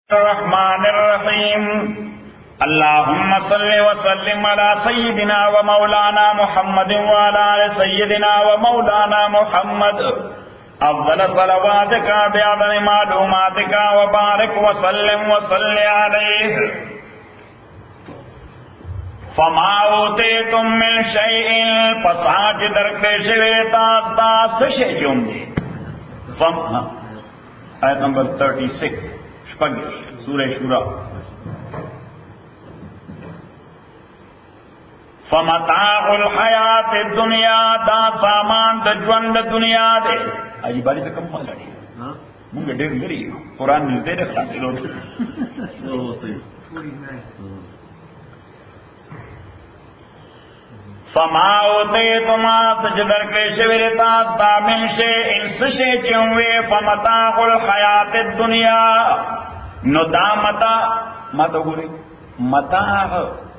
الرحمن اللهم صل وسلم على سيدنا ومولانا محمد وعلى آل سيدنا ومولانا محمد أفضل صلواتك بعدد معلوماتك وبارك وسلم وصل عليه فما أوتيتم من شيء فساج درکش ویتاس تاس شیء چوندے آیت نمبر 36 سورہ شورى فمتاع الحیات الدنیا دا سامان د ژوند دنیا دے اجی باری ته کوم حال دی مونږ ډېر لري قرآن دې ډېر خلاصېلو فما اوتیتم سجدر کے شویر تاستا من شیء سشے چونوے فمتاع الحیات الدنیا نو دا متا گوری متاع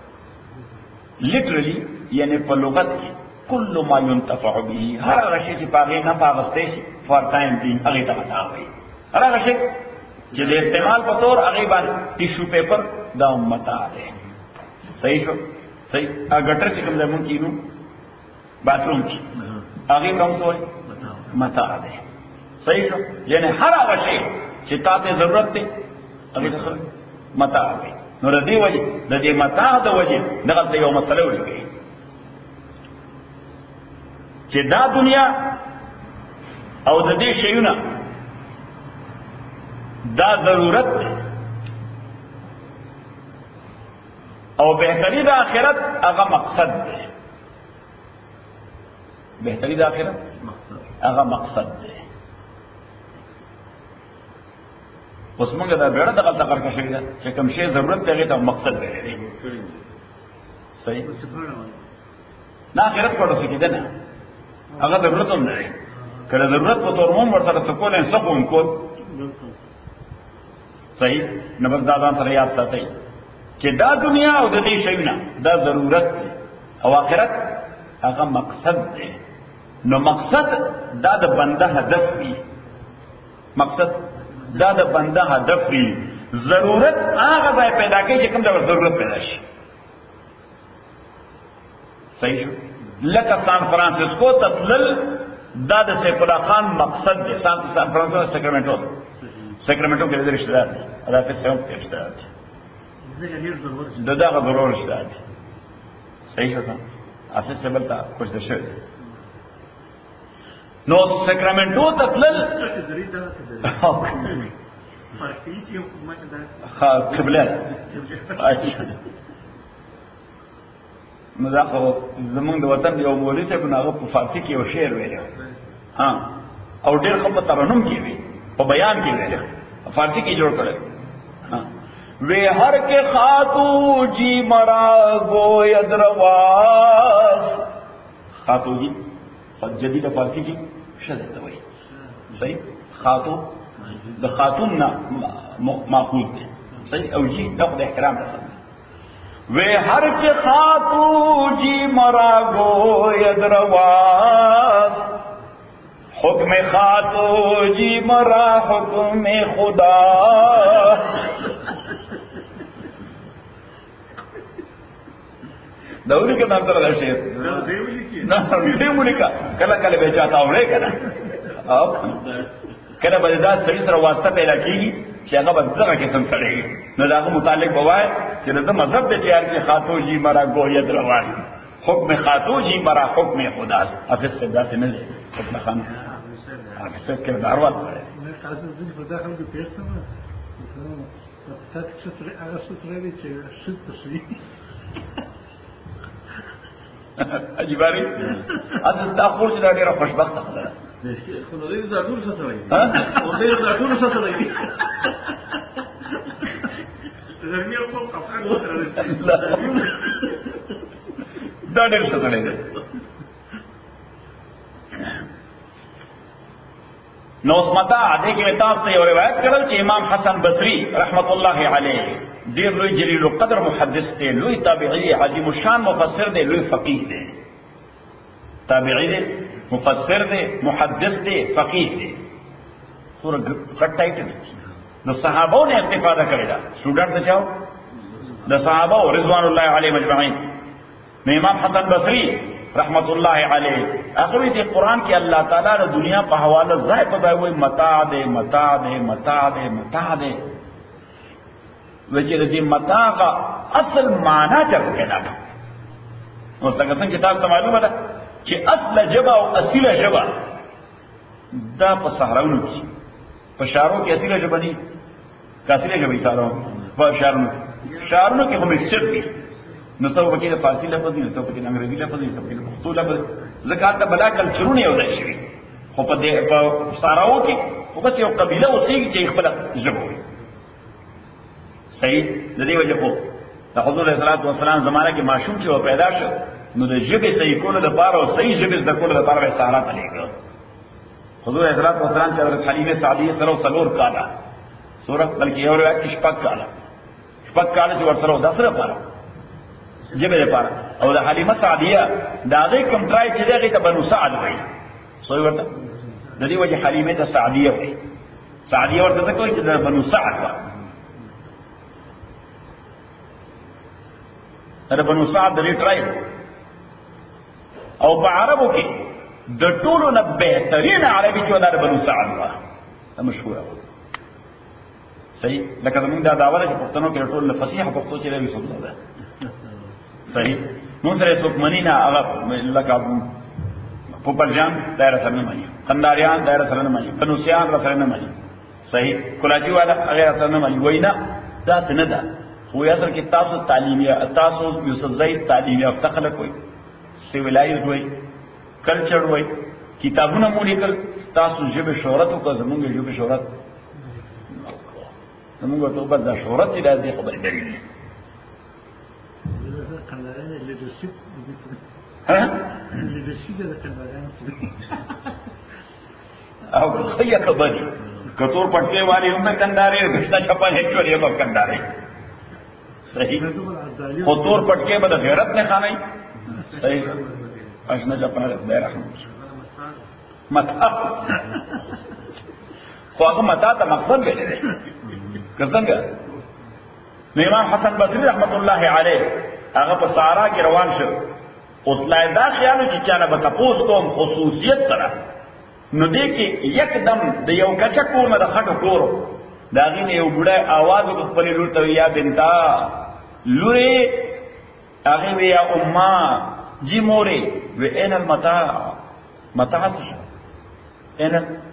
لٹرلی یعنی پر لغت کی کل ما ينتفع به ہر رشی چی پاگی نفع غستے شی فار ٹائم بین اغیتا متاع ہوئی ہر رشی چی دے استعمال پتور اغیبان ٹیشو پیپر دا متاع دے صحیح شو صحیح گٹر چکم زمون کی نو باتھ روم کی آگے کم سوئی متاع دے صحیح شو یعنی ہر آغشے چتا تے ضرورت تے آگے تو سوئی متاع دے نو ردی وجہ ردی متاع دا وجہ نغلط یو مسئلہ ہوئی گئی چی دا دنیا او دا دی شیونا دا ضرورت تے او بہتری دا آخرت اگا مقصد دے بہتری دا آخرت اگا مقصد دے اس منگا دا بیڑا دا غلطہ کرکا شکر چا کم شے ضرورت دے گئی تا مقصد دے رہے صحیح نا آخرت پڑھو سکی دے نا اگا ضرورت ہم دے کہ ضرورت کو تورمون ورسر سکول ہیں سب ان کو صحیح نبس دادان سر یاد ساتے کہ دا دنیا او دا دی شیونا دا ضرورت دے او آخرت اگا مقصد دے نو مقصد دا دا بندہ ہدف بھی مقصد دا دا بندہ ہدف بھی ضرورت آغا ضائع پیدا کی چکم دا ضرورت پیدا شی صحیح شو لکا سان فرانسسکو تطلل دا دا سیکولا خان مقصد دے سان فرانسسکو سیکرمنٹو کے لئے رشتہ دار دے ادا پہ سیون کے رشتہ دار دے دا ضرور رشتہ دار دے صحیح شو تھا آفیس سے بلتا کچھ دشو دے نو سیکرمنٹو تطلل قبلات اچھا نو دا خو زمونږ د وطن یو مولوي صاحب ناغه په فارسی کې یو شعر ویلی ها او ډېر ښه په ترنم کې وی په بیان کې ویلی فارسی کې جوړ کړی وی هر کے خاتو جی مرا گوید رواس خاتو جی جدید فارسی کی شزد وی صحیح خاتو د خاتون نا ماخوذ دے صحیح او جی لفظ احترام رسل وی ہر کے خاتو جی مرا گوید رواس حکم خاتو جی مرا حکم خدا دوری کے نام طرح شیر دیولی کا کلا کلا بیچاتا ہوڑے کنا کلا بددا سری سر واسطہ پیدا کی گی چاہاں بددہ قسم سڑے گی نظام متعلق بوائے کہ نظام مذہب دے چیار کی خاتو جی مرا گوید روان حکم خاتو جی مرا حکم خدا حفظ سے دا سے نلے حکم خان حفظ سے کردار وات سڑے عجیباری اصل دا خور چې دا ډېره خوشبخته خبره خو نو دې دا ټول څه سره او دې دا ټول څه سره دي زمير په کفن سره دا ډېر څه سره دي نو اس متا دې کې تاسو ته یو روایت کړل چې امام حسن بصری رحمت الله علیه دیر لوی جلیل القدر محدث دے لوی تابعی عظیم الشان مفسر دے لوی فقیہ دے تابعی دے مفسر دے محدث دے فقیہ دے سورہ غٹ ٹائٹل د صحابو نه استفاده کړی دا سټوډنټ ته چاو د صحابه رضوان الله علیهم اجمعین. امام حسن بصری رحمت الله علیه هغه دې قران کې الله تعالی د دنیا په حواله ځای په ځای وایي متاع دې متاع دې متاع دې متاع دې وجه دې متاع کا اصل معنا څه نه ده. نو څنګه چې تاسو معلومه ده چې اصل جبا او اصله جبا دا په صحراونو کې په شهرو کې اصله جبا دي کاصله جبا یې سره په شهرونو کې هم مکسچر دي. نو څو پکې د فارسی لفظ دي، څو پکې د انګریزي لفظ دي، څو پکې د پښتو لفظ دي. زکات ته بلا کلچرونه یو ځای شي خو په دې په صحراو کې خو بس یو قبيله اوسېږي چې خپل ژبه وي. صحیح د دې وجه په د حضور صلی الله علیه وسلم زمانه کې معشوم چې و پیدا شو نو د ژبې صحیح کولو لپاره او صحیح ژبې د کولو لپاره یې صحرا ته لېږه. حضور صلی الله علیه وسلم چې حضرت حلیمه سعدیه سره څلور کاله سورہ بلکې یو روایت کې شپږ کاله چې ورسره د سره لپاره جبه لپاره او د حلیمه سعدیه دا غي کوم ټرای چې دغه ته بنو سعد وایي سوې ورته د دې وجه حلیمه ته سعدیه وایي. سعدیه ورته څه کوي چې د بنو سعد وایي. دا بنو سعد د ټرای او په عربو کې د ټولو نه بهترین عربي چې د بنو سعد وایي دا مشهور صحیح. لکه زمونږ دا داوله چې پښتنو کې ټول فصیح پښتو چې لري څه ده صحیح. مون سره څوک منی نه هغه لکه پوپرجان دایره سره نه مانی، قنداریان دایره سره نه مانی، بنوسیان سره نه مانی صحیح، کلاچی والا هغه سره نه مانی. وینا دا څنګه ده خو یې اصل کې تاسو تعلیمي تاسو یوسف زید تعلیمي یافته خلک وي، سیویلایز وي، کلچر وي، کتابونه مو لیکل، تاسو ژبه شهرت او زمونږ ژبه شهرت زمونږ ته بس دا شهرت دې د خبرې درې او خیا کبدی کتور پټکے والی هم کندارې غشتا چپا هیڅ ورې هم کندارې صحیح. او تور پټکے به غیرت نه خانای صحیح. اشنا چپا خدای رحم متا خو هغه متا ته مقصد ویل دی څنګه. امام حسن بصری رحمت الله علیه هغه په صحرا کې روان شو. اوس لا دا خیال چې چانه به تاسو کوم خصوصیت سره نو دې کې یکدم د یو کچا کور نه د خټو کورو دا غینه یو بډای आवाज خپل لور ته یا بنتا لوري هغه ویا امه جی موري و ان المتاع متاع څه ان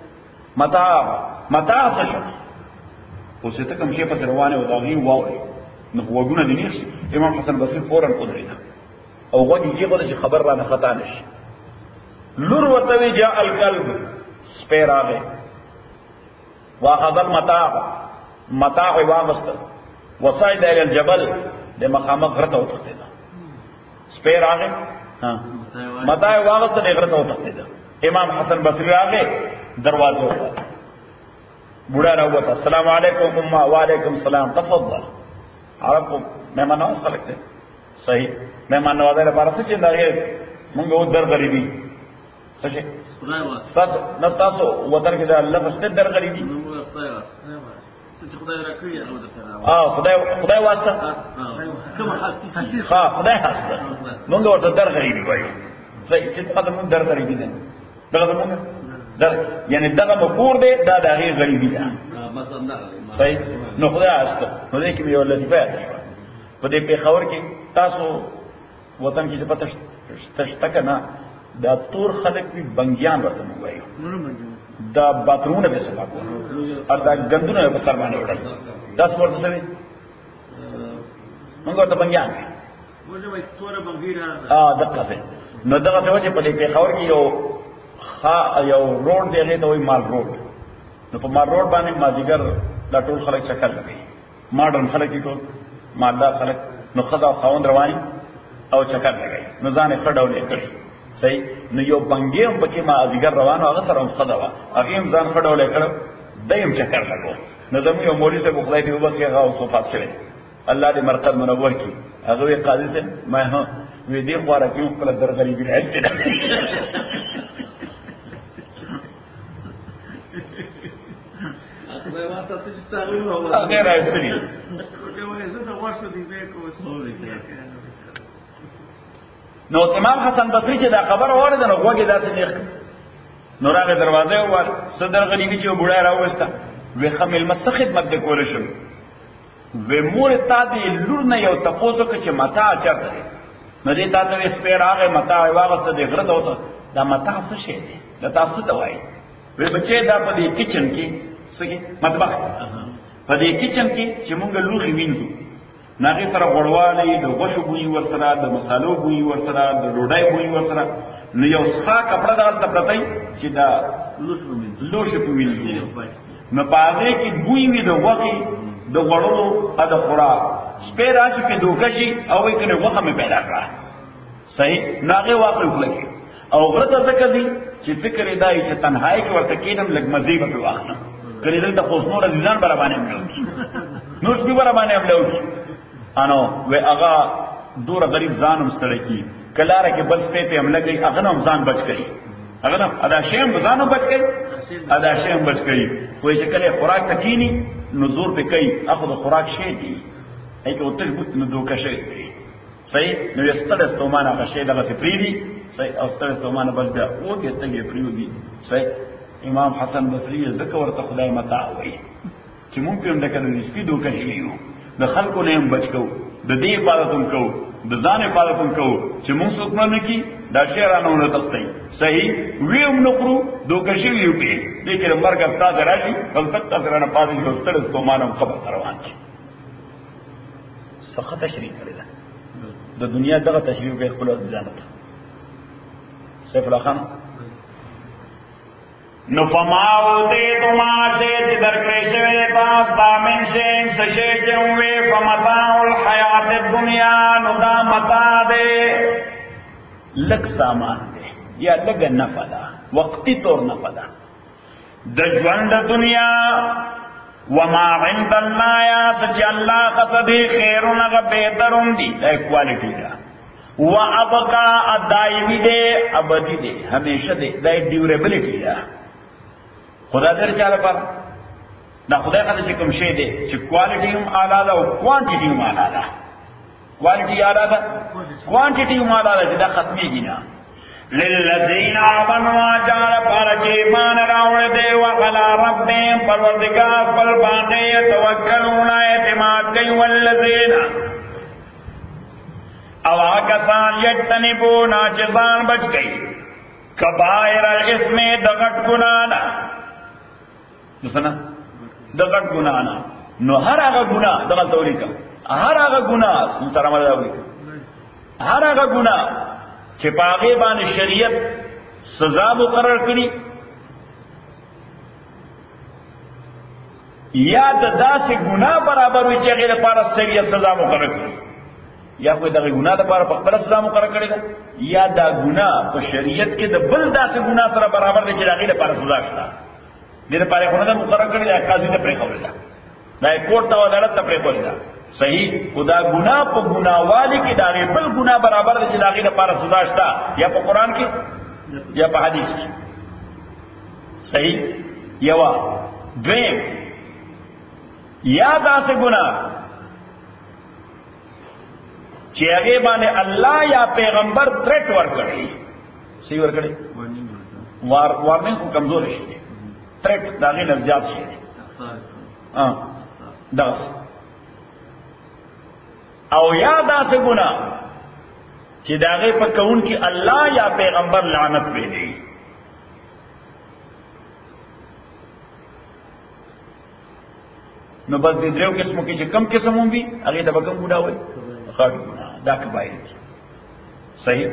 متاع څه اوس ته کوم شی په روانه و دا غي واوري نو وګونه دي نشي. امام حسن بصری فورا قدرت او غوږی کېږي چې خبر را نه خطا نشي. لور ورته جاء القلب سپیر راغی واخذ المتاع واغست وصعد الى الجبل د مخامخ غرته وتښتېده. سپیر راغی متاع واغست د غرته وتښتېده. امام حسن بصری راغی دروازه وتړه بوډا راووت السلام علیکم امه وعلیکم السلام تفضل. عرب کو مهمان نواز خلق دے صحیح. مهمان نوازه لپاره څه چې دغه مونږ و در غریبي څه شي تاسو وتر کې دا لفظ ته در غریبي خدای راکړي خدای واسطه خدای واسطه مونږ ورته در غریبي وایو صحیح. چې تاسو مونږ در غریبي دي دغه مونږ در یعنی دغه مکور دی دا د هغې غریبي ده صحیح. نو خدای واسطه نو دې کې یو لطیفه په دې پیښور کې تاسو وطن کې چې پته شته کنه دا تور خلک وی بنګیان ورته وایي دا باترونه به سبا کو او دا غندونه په سر باندې وړل دا څه ورته سوي موږ ته بنګیان موږ وایي تور بنګیرا دغه څه نو دغه څه چې په دې پیښور کې یو روډ دی هغه ته وایي مال روډ. نو په مال روډ باندې مازیګر دا ټول خلک چکر لګي ماډرن خلک ټول مالدار خلک نو خدا خوند رواني او چکر لګي نو ځان یې خډولې کړی صحیح. نو یو بنګیم پکې ما ازګر روانو هغه سره خدا وا هغه هم ځان خډولې کړ دیم چکر لګو. نو زمو یو مولوی صاحب خدای دې وبخښي هغه صفات شوی الله دې مرقد منور کړي هغه وی قاضي سے ما وی دې خواره کې خپل درغلي بل عشت غیر ایستری نو امام حسن بصری چې دا خبر اورید نو وګړي داسې نیخ نو راغی دروازه ووال صدر غریبی چې بوډا راوسته وی خمل مس خدمت د کول شو وی مور تا دې لور نه یو تاسو کې چې متا چرته نو دې تا ته سپیر هغه متا واغسته دې غره ته دا متا څه شي دی دا تاسو ته وایي وی بچي دا په دې کچن کې سګي مطبخ په دې کچن کې چې مونږ لوخي وینځو ناغي سره غړواله د غوښو بوی ورسره د مصالحو بوی ورسره د ډوډۍ بوی ورسره نو یو ښه کپڑا دالته پرتای چې دا لوښ په وینځي نو پاره کې بوی وی د غوښي د غړو ا د خوراک سپیر راشي په دوکشي او وي کنه وخه مې پیدا کړه صحیح ناغه واقع وکړي او غرته ځکه دي چې فکر دای چې تنهایی کې ورته کېدم لګ مزيبه په واخنه کړي دلته خوشنو رضوان برابر نه ملو نو سپي برابر نه ملو انو و هغه دور غریب ځانم ستړی کی کلاره کې بل سپې په حمله کوي هغه نو ځان بچ کړي هغه نو ادا شیم ځانو بچ کړي ادا شیم بچ کړي کوئی چې کله خوراک تکینی نو زور په کوي اخو د خوراک شي دي ایکه او تشبوت نو دوکه شي صحیح نو یستل استومانه هغه شي دغه فریدي صحیح او ستل استومانه بس بیا او دې ته فریدي صحیح امام حسن بصری ذکر ورته خدای متاع وایي چې مونږ هم دغه د سپې دوکه شي یو د خلکو نه هم بچ کو د دې حفاظتوم کو د ځان حفاظتوم کو چې موږ څوک نه کی دا شعرانه ونه تختی صحیح ویم نو کرو دوکشي ویو کې لیکن مرګ استاد راشي بل تک ترانه پاتې شو ستړ ستومانم خبر روان شي سخت تشریح کړی د دنیا دغه تشریح به خپل ځانته سیف الله خان نو فماو دې تما سے چې درکړې شوی تاسو دامن شین سشي چوي فمتاع الحیات الدنیا نو دا متاع دې لک سامان دې یا لګ نه پدا وقتی طور نه پدا د ژوند دنیا وما عند الله یا سچ الله قصدی خیرون غ بهترون دي دا کوالټی دا وابقا ادایمی دې ابدی دې همیشه دې دا ډیوریبلټی دا خدا در چاله پر دا خدای قد چې کوم شی دی چې کوالټي هم اعلی ده او کوانټیټي هم اعلی ده کوالټي اعلی ده کوانټیټي هم اعلی ده چې دا ختميږي نه للذین آمنوا جعل پر چې ایمان راوړل دي او علی ربهم پروردگار پر باندې توکلون اعتماد کوي والذین او کسان یتنبون چې ځان بچ گئی کبائر الاسم دغټ ګنانا دسنا دغټ ګنانا نو هر هغه ګناه دغه تولیکا هر هغه ګناه سره مداوي هر هغه ګناه چې پاغه باندې شریعت سزا مقرر کړي یا د داسې ګناه برابر وي چې هغه لپاره شریعت سزا مقرر کړي یا کوئی دغه ګناه لپاره په خپل سزا مقرر کړي دا یا دا ګناه په شریعت کې د بل داسې ګناه سره برابر دي چې هغه لپاره سزا شته دې لپاره خو نه مقرر کړي دا قاضي ته پرې کوي دا کورټ او عدالت ته پرې کوي دا صحیح خدا ګناه په ګناوالي کې دا بل ګناه برابر دي چې هغه لپاره سزا شته یا په قران کې یا په حدیث کې صحیح یوا دویم یا داسې ګناه چې هغه باندې الله یا پیغمبر تھریټ ورکړي سی ورکړي وارننګ کو کمزور شي تھریټ داغه نه زیات شي داس او یا داسې ګناه چې داغه په کون کې الله یا پیغمبر لعنت ویلي نو بس دې درو قسمو کې چې کم قسم هم وي هغه د بګم ګډا وي خاطر دا کبایر صحیح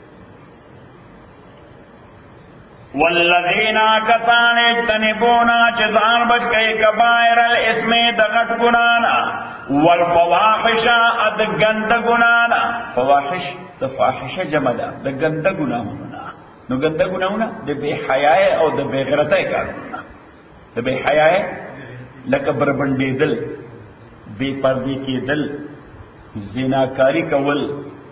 والذین کسان اجتنبون چزان بچ گئی کبائر الاسم دغت گنانا والفواحش اد گند گنانا فواحش د فاحش جمع ده د گند گناهونه نو گند گناهونه د بے حیاء او د بے غیرتۍ کارونه د بے حیاء لکه بربندې دل بے پردې کې دل زناکاری کول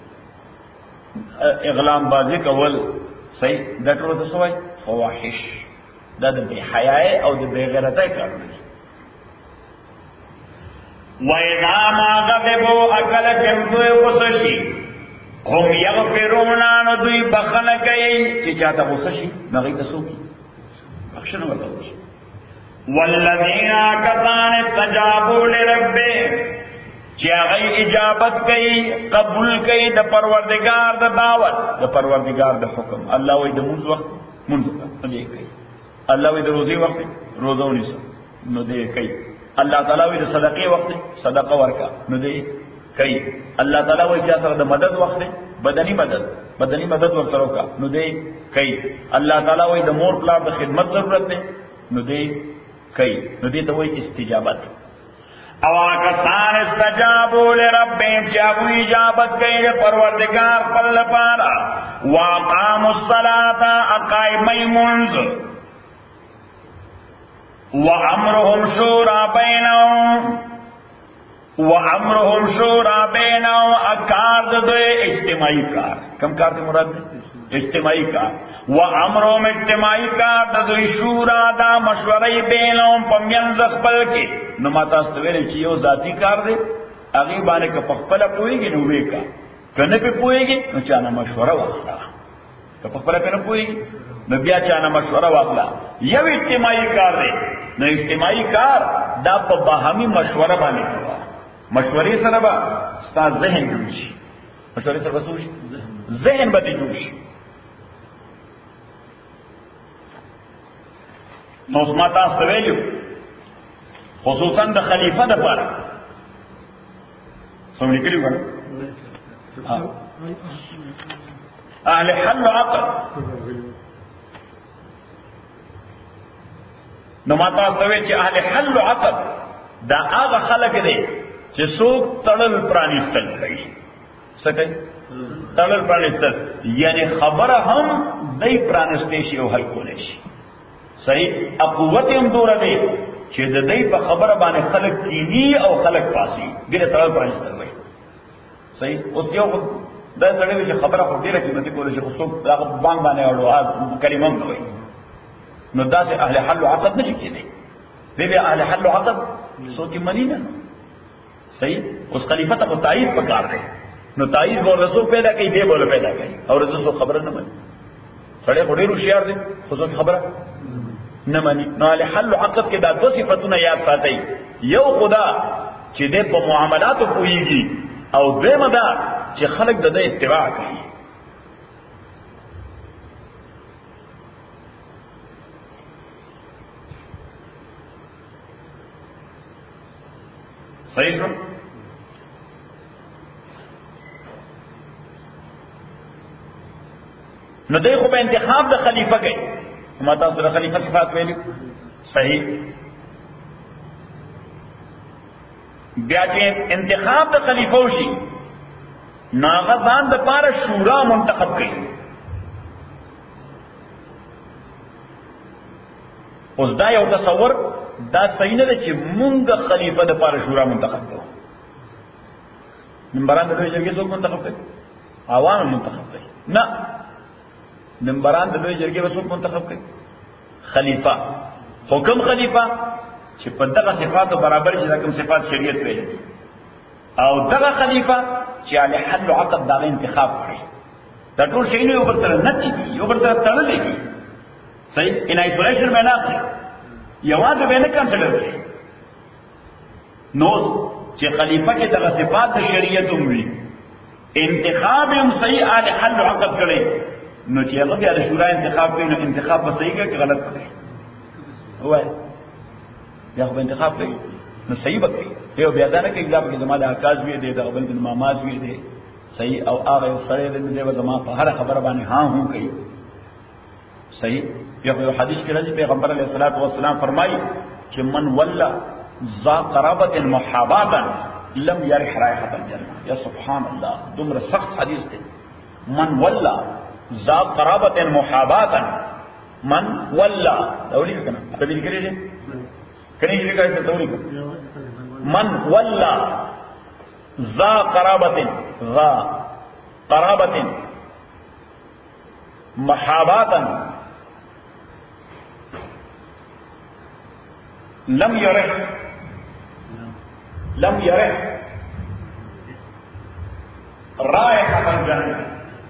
اغلام بازی کول صحیح دا ټول د سوای فواحش دا د بے حیاء او د بے غیرتۍ کارونه وَإِذَا مَا غَضِبُوا أَكَلَ چمتوئے غصشی هم یغفرونا ندوی بخن کئی چی چاہتا غصشی نغی تسو کی بخشن واللہ غصشی والذین آکتان استجابوا لربے چی اغی اجابت کئی قبول کئی دا پروردگار دا دعوت دا پروردگار دا حکم اللہ وی دا منز وقت منز وقت ندے کئی اللہ وی دا روزی وقت روزو نیسا ندے کئی اللہ تعالیٰ وی دا صدقی وقت صدقہ ورکا ندے کئی اللہ تعالیٰ وی چاہ سر دا مدد وقت بدنی مدد ورسروں کا ندے کئی اللہ تعالیٰ وی دا مور پلار دا خدمت ضرورت دے ندے کئی ندے تو وی استجابت اواکسان استجابوا لربهم چاہو اجابت کئی پروردگار پل پارا واقاموا الصلاة اقائمی منز وَأَمْرُهُمْ شُورَى بَيْنَهُمْ اکار دوئے اجتماعی کار کم کار دے مراد دے اجتماعی کار وَأَمْرُهُمْ اجتماعی کار دوئے شورا دا مشورہی بینہم پمینز اخبل کے نماتا استویلے چیئو ذاتی کار دے اغیبانے کا پخپلا پوئے گی نوے کا کنے پہ پوئے گی نو چانا مشورہ واقعا کہ پخپلا پہ نو پوئے گی نو بیا چانا مشورہ واقعا یو اجتماعی کار دے نو اجتماعی کار دا پا باہمی مشورہ بانے کوا مشورے سره با ستا ذهن جوړ شي مشورے سره وسو شي ذهن به جوړ شي نو ما تاسو ویلو خصوصا د خلیفہ د پاره څنګه کړیو کنه اهل حل عقد نو ما تاسو ویل چې اهل حل عقد دا هغه خلک دي چې څوک تړل پرانیستل کوي څه کوي تړل پرانیستل یعنی خبره هم دای پرانستې شي او حل کولای شي صحیح قوت هم دوره دی چې د دې په خبره باندې خلک کینی او خلک پاسي ګره تړل پرانیستل وایي صحیح اوس یو دا سړی چې خبره خو ډیره قیمتي کولای شي خو څوک هغه باندې باندې اورواز کلمه هم وایي نو دا چې اهل حل عقد نشي کېدی دې اهل حل عقد څوک منی نه صحیح اس خلیفہ تا تائید پکار دے نو تائید بول رسول پیدا کئی دے بول پیدا کئی اور رسول خبر نہ مانی سڑے خودی روشیار دے خصوص خبر نہ مانی نو علی حل عقد کے دا دو صفتوں نے یاد ساتھی یو خدا چی دے پا معاملاتو پوئیگی او دے مدا چی خلق دے اتباع کئی صحیح سن نو دے خوب انتخاب دا خلیفہ گئی ہمارا تاثر خلیفہ صفات ویلی صحیح بیاچے انتخاب دا خلیفہ ہوشی ناغذان دا پارا شورا منتخب گئی اس دا یو تصور دا صحیح نه ده چې مونږ خلیفہ د پاره شورا منتخب کړو منبران د لوی جرګې څوک منتخب کړي عوام منتخب کړي نه منبران د لوی جرګې څوک منتخب کړي خلیفہ حکم خلیفہ چې په دغه صفاتو برابر چې کوم صفات شریعت ویلي او دغه خلیفہ چې علی حل عقد دا انتخاب کړي دا ټول شی نه یو بل سره نه دي یو بل سره تړلې دي صحیح ان ایسولیشن باندې اخلي یواز به نه کنسلر کړي نو چې خلیفہ کې دغه صفات د شریعت وي انتخاب هم صحیح علی حل عقد کړي نو چې هغه بیا د شورا انتخاب کوي نو انتخاب به صحیح کوي غلط کوي وای بیا خو انتخاب کوي نو صحیح به کوي یو بیا دا نه کوي دا به زماده اکاز وی دی د بل د ماماز وی دی صحیح او هغه سره د دې زما په هر خبره باندې ها هو کوي صحیح یو حدیث کې راځي پیغمبر علیه الصلاۃ والسلام فرمایي چې من ولا ذا قرابه محاباتا لم يرح رائحه الجنه یا سبحان الله دومره سخت حدیث دی من ولا ذا قرابه محاباتا من ولا اولی کنه په دې کې راځي کني چې کوي څه اولی من ولا ذا قرابه محاباتا لم يرح लम यरह रायहतल जन्नह,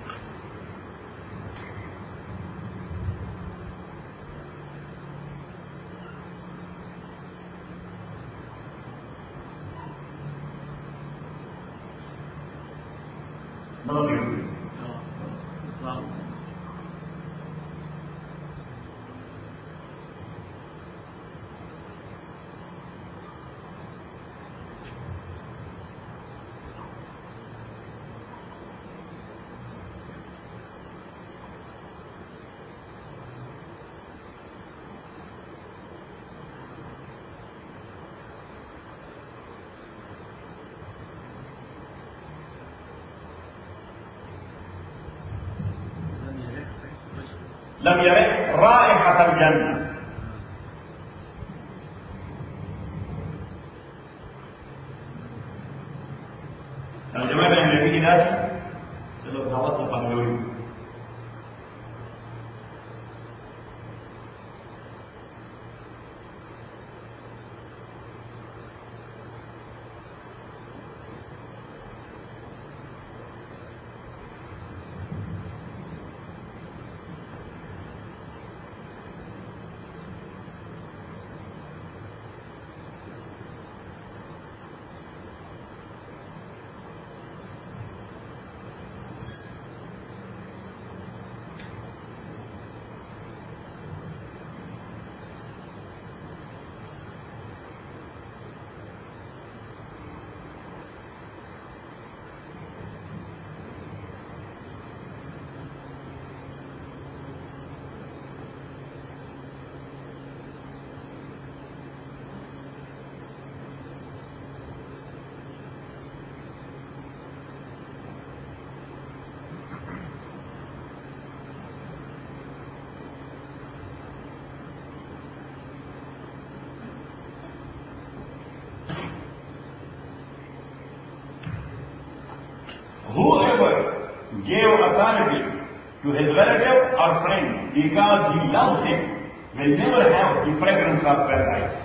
लम यरह रायहतल जन्नह। तर्जुमा में अंग्रेजी की दास चलो दावत तो पढ़ लो। Whoever gave authority to his relative or friend because he loves him will never have the fragrance of paradise.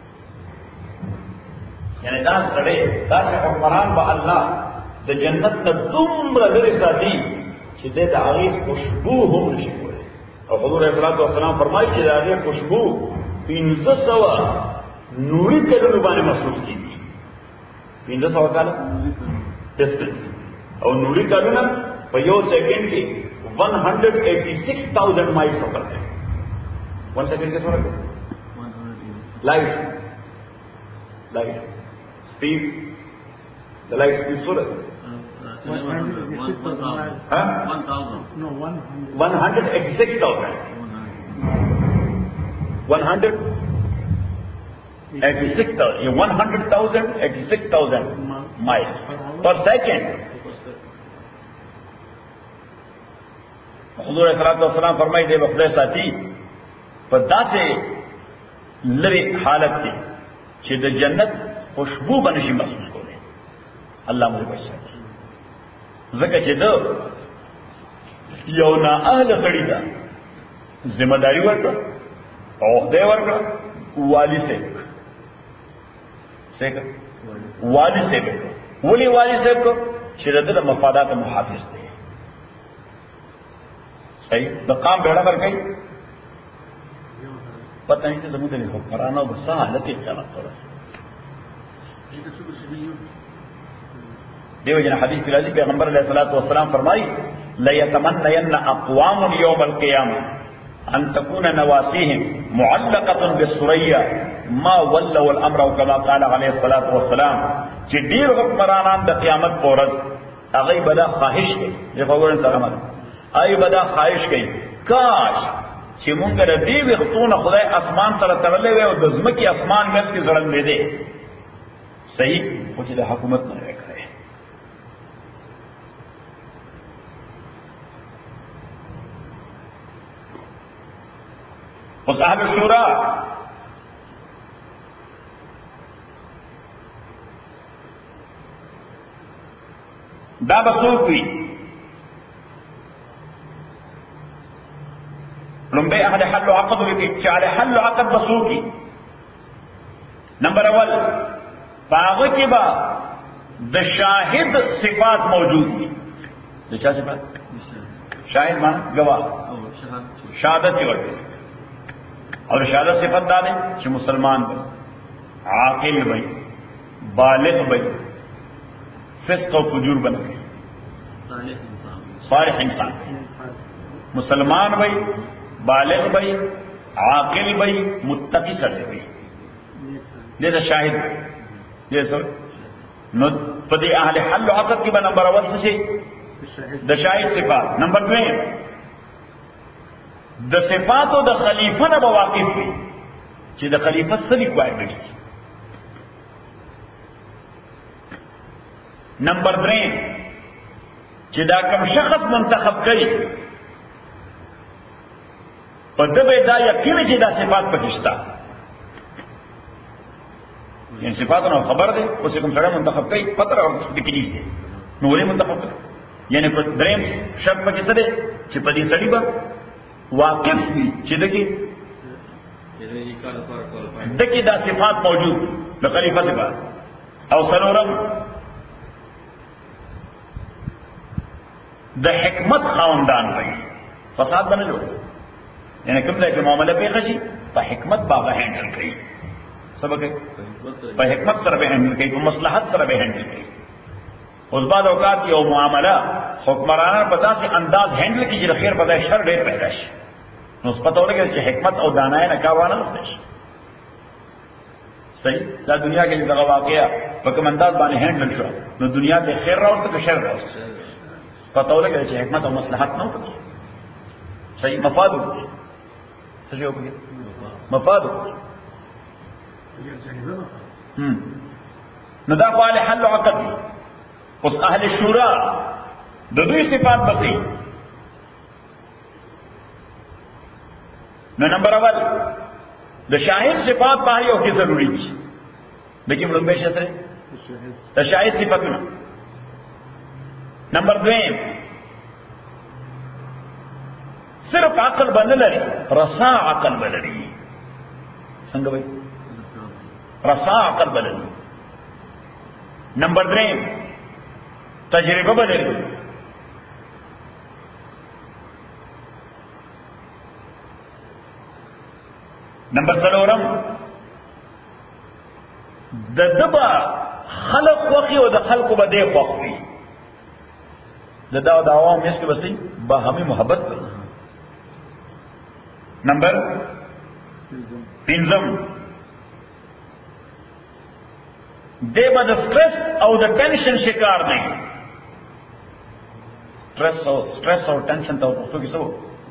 यानी दास सड़े दास हुक्मरान ब अल्लाह द जन्नत न तुमरा लरी साथी چې د هغه خوشبو هم نشي کولی او حضور صلی الله علیه وسلم فرمایي چې د هغه خوشبو 1500 نوري کلو باندې محسوس کیږي 1500 کاله ډیسټنس او نوري کلونه په یو سیکنډ کې 186,000 مایل سفر کوي 1 سیکنډ کې څومره کوي light speed the light speed څومره 1,000 no 186,000 186,000 miles per second. حضور صلی الله علیه وسلم فرمایي دی خدای ساتي په داسې لری حالت کې چې د جنت خوشبو بنشي محسوس کوي. الله موږ بچي ځکه چې دا یو نه اهل سړی دا ذمہ داری ورکړه او خدای ورکړه والی صاحب والی صاحب ولی والی صاحب کو چې د مفادات محافظ دی صحیح د قام بیڑا ورکړي پتہ نه چې زموږ د حکمرانو په حالت کې قیامت ورسې دیو جن حدیث کی راضی پیغمبر علیہ الصلوۃ والسلام فرمائی لا يتمنين اقوام يوم القيامه ان تكون نواسيهم معلقه بالثريا ما ولوا الامر كما قال عليه الصلوۃ والسلام چې ډیر حکمرانان د قیامت پر ورځ هغه بدا خواهش کوي د فورن سلامت ای بدا خواهش کوي کاش چې مونږ د دې وختونه خدای اسمان سره تړلې وي او د ځمکې اسمان مس کې ځړل دي صحیح او چې د حکومت نه وکړي اوس اهل شورا دا بسوک وی لنبے اہل حل و عقد وی چاہے حل و عقد بسوکی نمبر اول पाग के बाद द शाहिद सिफात मौजूद थी। क्या सिफात? शाहिद माना गवाह, शहादत से बढ़ते और शहादत सिफत डाले कि मुसलमान बन, आकिल बन, बालिग बन, फिस्क और फुजूर बन गए, सालिह इंसान, मुसलमान भाई, बालिग भाई, आकिल भाई, मुत्तकी सड़े भाई, जैसे शाहिद जैसे पदे अहले हल अक़द की नंबर अवल से द शाहिद सिफात। नंबर 2 द सिफात द खलीफा न बवाकिफ हुई कि द खलीफा से रिक्वायरमेंट थी। नंबर 3 कि दा कम शख्स मुंतखब कई पर दबे दा यकीन कि दा सिफात पकिस्ता इन सिफात न खबर दे उसे कम सड़ा मुंतखब कई पत्र और दिक्कत दे नूरे मुंतखब कर यानी द्रेम शर्त पर किस दे कि पदी सड़ी बा वाकिफ भी चिदकी दकी दा सिफात मौजूद द खलीफा सिफात और सनोरम द हिकमत खानदान भाई फसाद बने लो यानी कम के मामले पे खशी पर हिकमत बाबा हैंडल करी सबक पर हिकमत सरबे हैंडल करी तो मसलहत सरबे हैंडल करी उस बाद औकात की मामला हुक्मराना पता से अंदाज हैंडल की खैर पता है शर डेर पैदाश उस पता हो लगे हिकमत और दानाए नकावाना उसदेश सही ना दुनिया के लिए वाकया पकम अंदाज बाने हैंडल शो न दुनिया के खैर रहा उसको शर रहा पता हो लगे हिकमत और मसलहत न हो सही मफाद हो सही हो गया मफाद हो नदा वाले हल अक़द उस अहले शुरा दुई सिफात बसी न नंबर अवल द शाहिद सिफात बाहरी होगी जरूरी थी लेकिन लंबे शस्त्र द शाहिद सिफत न नंबर 2 सिर्फ अकल बन लड़ी रसा अकल बलड़ी संग भाई रसा अकल बलड़ी नंबर 3 तजर्बा बलड़ी नंबर 4 दबा खलक वखी और खल्क बदे वक्फी जदा दावाओं में इसके बसी बाहमी मोहब्बत करो नंबर 3 दे बद स्ट्रेस और द टेंशन शिकार नहीं स्ट्रेस और टेंशन तो दोस्तों की सब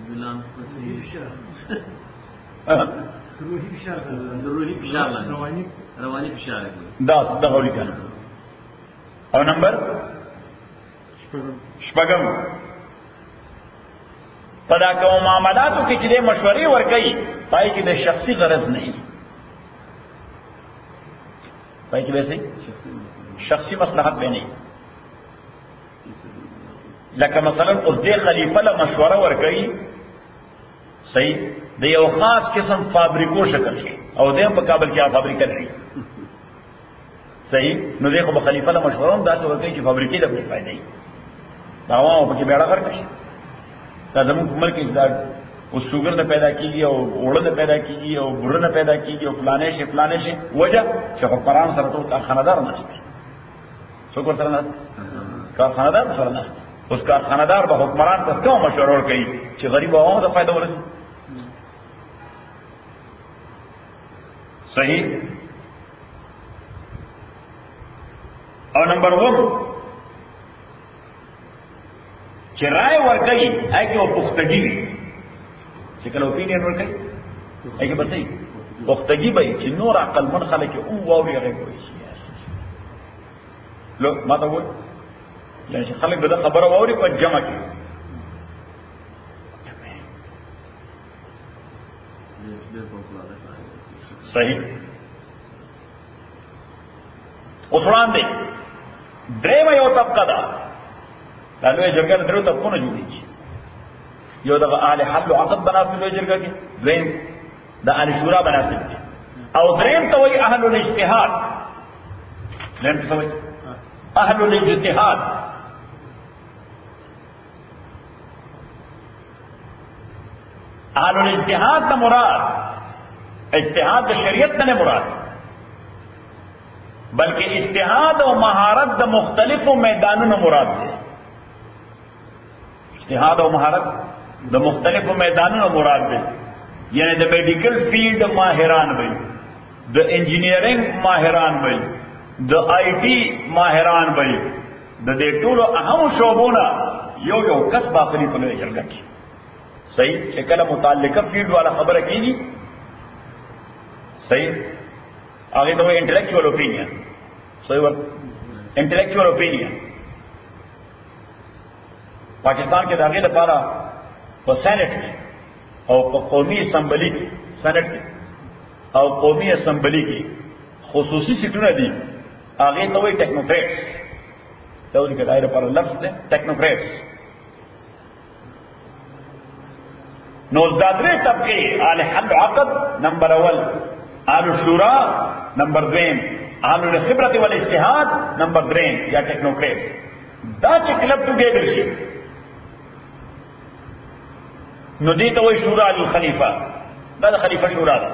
रवानी फिशार दास दगौली का और नंबर शपगम पदा का मामलातों के चिले मशवरे और कई पाई कि वे शख्सी गरज नहीं पाई कि वैसे शख्सी मसलहत में नहीं लका मसलन उस दे खलीफा ला मशवरा और कई सही दे यो खास किस्म फाब्रिको शक्ल के और दे मुकाबल क्या फाब्रिका नहीं सही नो देखो खलीफा ला मशवरा दास और कई फाब्रिकी दब नहीं पाई नहीं दावाओं पर बेड़ा कर जमून उम्र की इजदाद उस शुगर ने पैदा की और ओढ़ ने पैदा की और बुर्र ने पैदा की और फलाने से वजह शफरान सर तो कारखानादार नस्ते शुक्र सर कारखानादार सर नस्ते उस कारखानादार ब हुक्मरान पर क्यों मशवरा और कही कि गरीब आवाओं का फायदा हो रही सही और नंबर 1 राय वर कई है कि वो पुख्तगी शिकल ओपिनियन वर कई है कि बस पुख्तगी भाई चिन्नोर अकलमंद खाले के वावी अगर कोई लोग माता वो खाले बदा खबर वावरी पर जमा की सही उसरान दे ड्रेम यो तबका दा लालू जरगा द्रो तब को न जुड़ी यो द आले हल अक़द बना से जरगा के ड्रेम द आले शुरा बना से और ड्रेम तो वही अहल इज्तिहाद لن تسوي أهل الاجتهاد. أهل الاجتهاد دا مراد اجتهاد دا شریعت دا مراد، بلکہ اجتهاد و مہارت دا مختلف میدانوں مراد ہے. اجتهاد و مہارت دا مختلف میدانوں مراد ہے. یعنی دا میڈیکل فیلڈ ماہران بھائی، دا انجینئرنگ ماہران بھائی، دا آئی ٹی ماہران بھائی، دا دے ټولو اہم شعبونا یو یو کس باخری پلوے شرکت کی. صحیح شکل متعلقہ فیلڈ والا خبر کی گی. صحیح آگے تو انٹلیکچوئل اوپینین. صحیح بات انٹلیکچوئل اوپینین پاکستان کے داخل پارا وہ سینٹ کی اور قومی اسمبلی کی، سینٹ کی اور قومی اسمبلی کی خصوصی سیٹوں نے دی. آگے تو وہی ٹیکنوکریٹس تو ان کے دائرے پر لفظ دیں ٹیکنوکریٹس. نوزدادرے طبقے آل حل عقد نمبر اول، آل الشورا نمبر دویم، آل الخبرت والاجتہاد نمبر دریم یا ٹیکنوکریٹس. دا چې کلب ټوګیدر شي نو دې ته وایي شورا الخلیفہ. دا د خلیفہ شورا ده،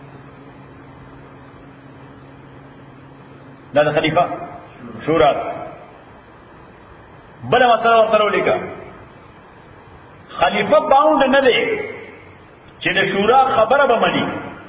دا د خلیفہ شورا ده. بله مسله ورسره ولیکه، خلیفہ باؤنڈ نہ دے چې د شورا خبره به مني.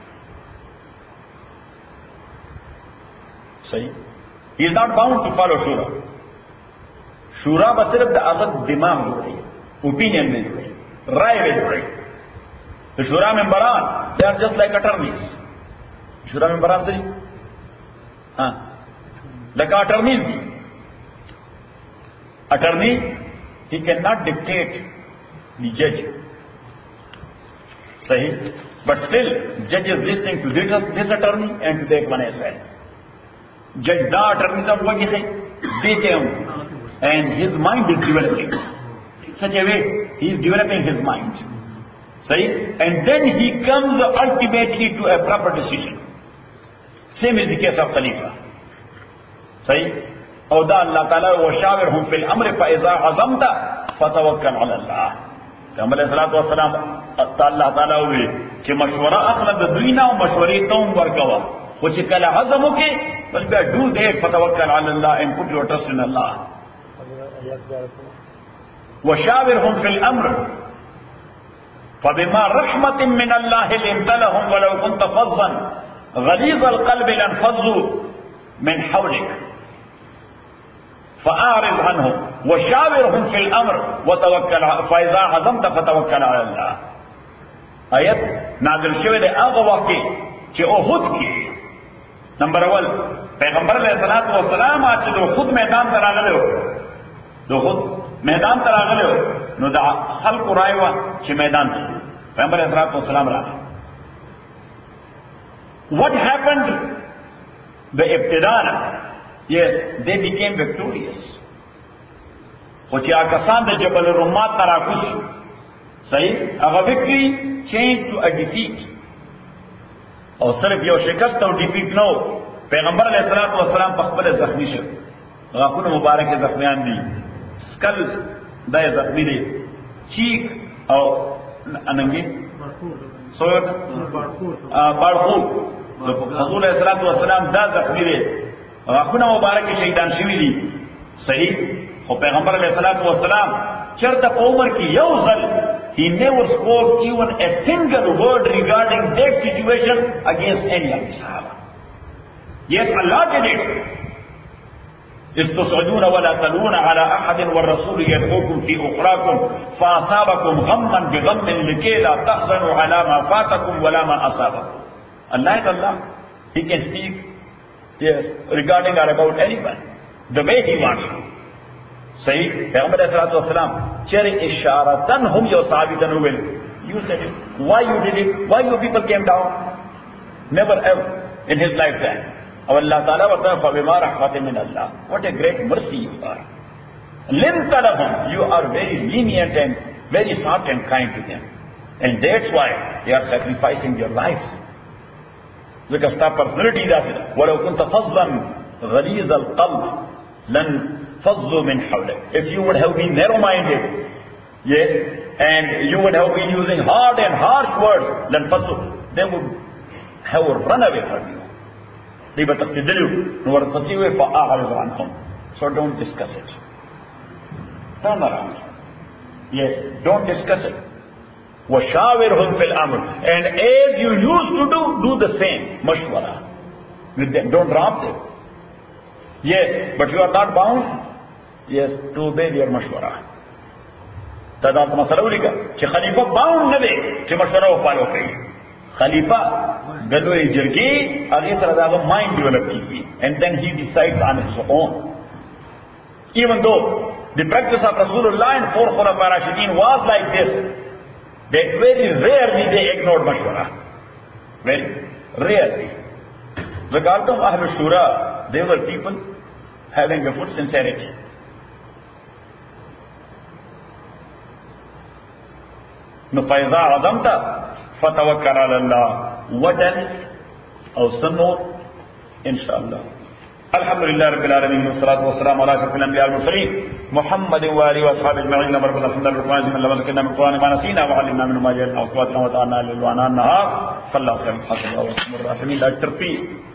صحیح he is not bound to follow شورا. شورا به صرف د هغه دماغ جوړي، اوپینین نه جوړي، رائے به جوړي. د شورا ممبران they are just like attorneys. شورا ممبران صحیح ہاں لکه attorneys دي. attorney he cannot dictate the judge. Sahih. But still, judge is listening to this attorney and to that one as well. Judge da attorney da wo ki dete hum, and his mind is developing. Such a way, he is developing his mind. Sahih. And then he comes ultimately to a proper decision. Same is the case of Khalifa. Sahih. اور دا اللہ تعالیٰ وشاورهم فی الامر فاذا عزمت فتوکل علی اللہ. پیغمبر علیہ الصلوۃ والسلام اللہ تعالیٰ ہوئے کہ مشورہ اخلد دوینا و مشوری توم ورکوا خو چې کله عزم وکي بس بیا do that فتوکل Ali Allah and put your trust in Allah. وشاورهم فی الامر فبما رحمة من الله لنت لهم ولو كنت فظا غليظ القلب لانفضوا من حولك فأعرض عنهم وشاورهم في الأمر وتوكل فإذا عزمت فتوكل على الله. آیت نازل شوه ده هغه وخت چې احد کې نمبر اول پیغمبر علیه الصلاۃ والسلام چې د احد میدان ته راغلی و، د احد میدان ته راغلی و نو د خلکو رایه وه چې میدان ته پیغمبر علیه الصلاۃ والسلام راغی. What happened the ابتداء؟ Yes, they became victorious. خو چې آکسان د جبل الرمات تراکوش صحیح هغه victory changed to a defeat. او صرف یو شکست او defeat نو، پیغمبر علیہ الصلوۃ والسلام په خپل زخمی شو، غاښونه مبارک زخمیان دي، سکل دای زخمی دي، چیک او اننګي سوت باړخو حضور علیہ الصلوۃ والسلام دا زخمی دي، غاښونه مبارک شهیدان شوي دي. صحیح. خو پیغمبر علیہ الصلوۃ والسلام چرته په عمر کې یو ځل he never spoke even a single word regarding that situation against any of the Sahaba. Yes, Allah did it. استصعدون ولا تلون على أحد والرسول يدعوكم في أخراكم فأصابكم غما بغم لكي لا تحزنوا على ما فاتكم ولا ما أصابكم. Allah is Allah. He can speak yes regarding or about anyone the way he wants to. صحیح. پیغمبر علیہ الصلوۃ والسلام چرے اشارتن ہم یو ثابتن ہوئے you said it, why you did it, why you people came down, never ever in his lifetime. اور اللہ تعالیٰ ورطا فَبِمَا رَحْمَةٍ مِّنَ اللَّهِ, what a great mercy you are. لِنْتَ لَهُمْ, you are very lenient and very soft and kind to them, and that's why they are sacrificing their lives. Because the personality does it. وَلَوْ كُنْتَ فَظًّا غليظ القلب لانفضوا من حولك. If you would have been narrow-minded, yes, and you would have been using hard and harsh words, لانفضوا, they would have run away from you. They would تقتدلوا ورقصوا فأعرض عنهم. So don't discuss it. Turn around. Yes, don't discuss it. وَشَاوِرْهُمْ فِي الْأَمْرِ. And as you used to do the same. Mashwara. With them. Don't rob them. Yes, but you are not bound. Yes, to obey their mashwara. تدا مسئلہ لکھا کہ خلیفہ bound نہ دے کہ مشورہ وہ فالو کرے. خلیفہ گدوئی جرگی اگے سر دا مائنڈ ڈیولپ کی and then he decides on his own. Even though the practice of Rasulullah and 4 Khulafa Rashidin was like this, that very rarely they ignored mashwara. Very rarely. Regarding Ahlul Shura, they were people having a full sincerity. فَإِذَا عَزَمْتَ فَتَوَكَّلْ عَلَى اللَّهِ. What else? أو سنور inshallah. Alhamdulillah Rabbil Alameen, wassalatu wassalamu ala ashrafil anbiya wal mursalin Muhammadin wa alihi wa ashabihi ajma'in. Rabbana ighfir lana wa lakina min qur'ani ma nasina wa 'allimna minhu ma jahilna wa asbahna wa ta'ana lil wa anna fallahu khairul hafiz wa arhamur rahimin. Dr. P